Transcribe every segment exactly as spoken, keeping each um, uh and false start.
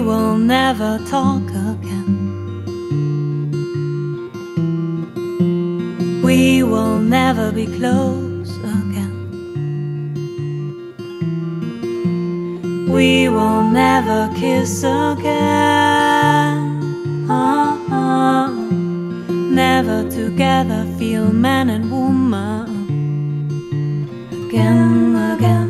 will never talk again. We will never be close again. We will never kiss again. Oh, oh. Never together feel man and woman again, again.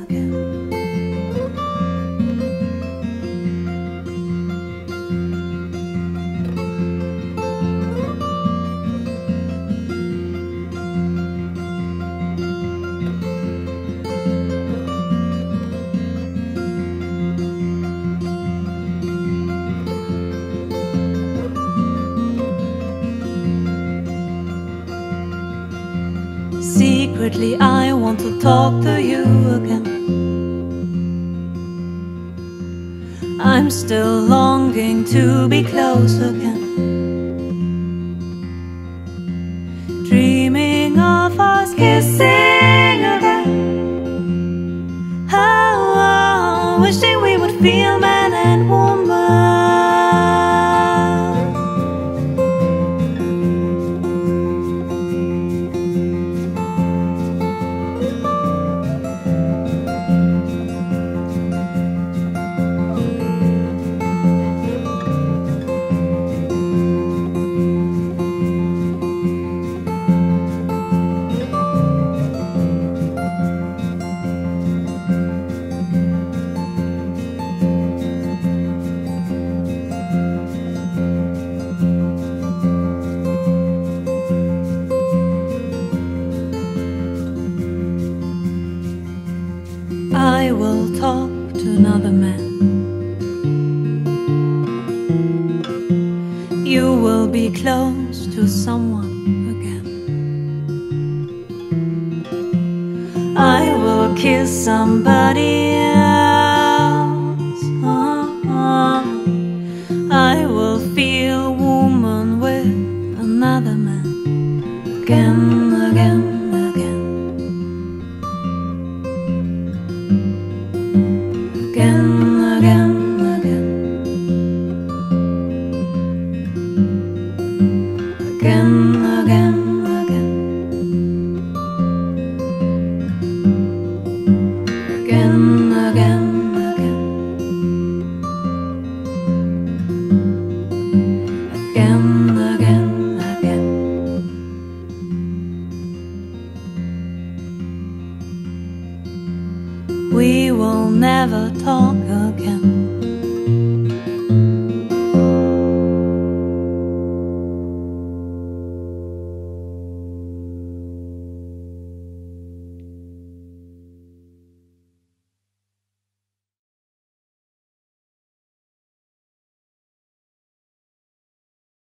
Secretly I want to talk to you again. I'm still longing to be close again. Dreaming of us kissing again. Oh, oh, wishing we would feel man and woman. I will talk to another man. You will be close to someone again. I will kiss somebody else. Oh, oh. I will feel woman with another man again, again. Again, again, again. Again, again, again. Again, again, again. Again, again, again. We will never talk again.